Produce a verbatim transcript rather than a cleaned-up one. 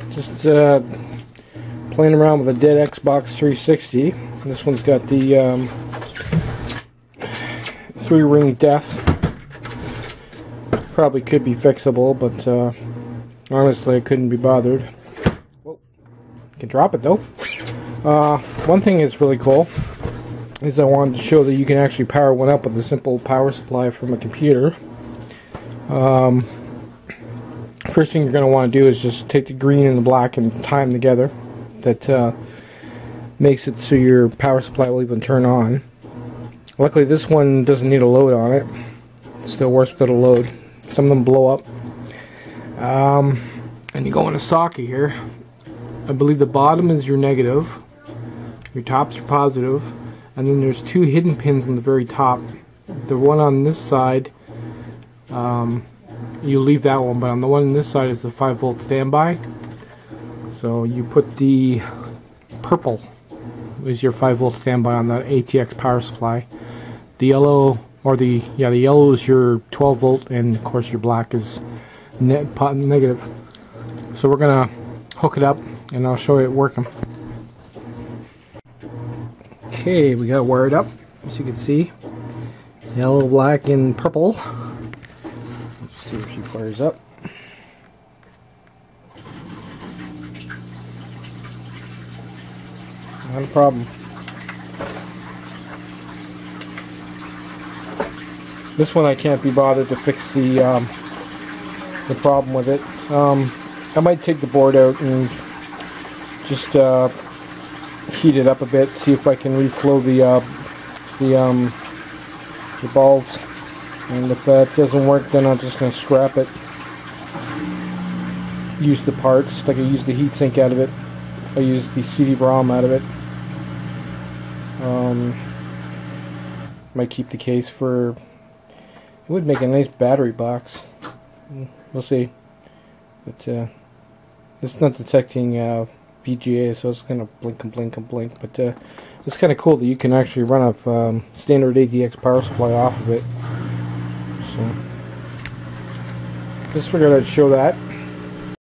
Just uh, playing around with a dead Xbox three sixty. This one's got the um, three ring death. Probably could be fixable, but uh, honestly I couldn't be bothered. Whoa. Can drop it though. Uh, one thing that's really cool is I wanted to show that you can actually power one up with a simple power supply from a computer. Um, first thing you're going to want to do is just take the green and the black and tie them together. That uh, makes it so your power supply will even turn on. Luckily this one doesn't need a load on it. It still works without a load. Some of them blow up. Um, and you go in a socket here. I believe the bottom is your negative. Your top's your positive. And then there's two hidden pins on the very top. The one on this side, um, you leave that one, but on the one on this side is the five volt standby. So you put the purple is your five volt standby on the A T X power supply. The yellow, or the yeah, the yellow is your twelve volt, and of course your black is net negative. So we're gonna hook it up, and I'll show you it working. Okay, we got it wired up, as you can see. Yellow, black, and purple. Let's see if she fires up. Not a problem. This one I can't be bothered to fix the um, the problem with it. Um, I might take the board out and just uh, heat it up a bit, see if I can reflow the uh, the um, the balls. And if that doesn't work, then I'm just gonna scrap it. Use the parts, like I used the heatsink out of it. I used the C D ROM out of it. Um, might keep the case for. It would make a nice battery box. We'll see. But uh, it's not detecting uh, V G A, so it's gonna blink and blink and blink. But uh, it's kind of cool that you can actually run a um, standard A T X power supply off of it. So just figured I'd show that.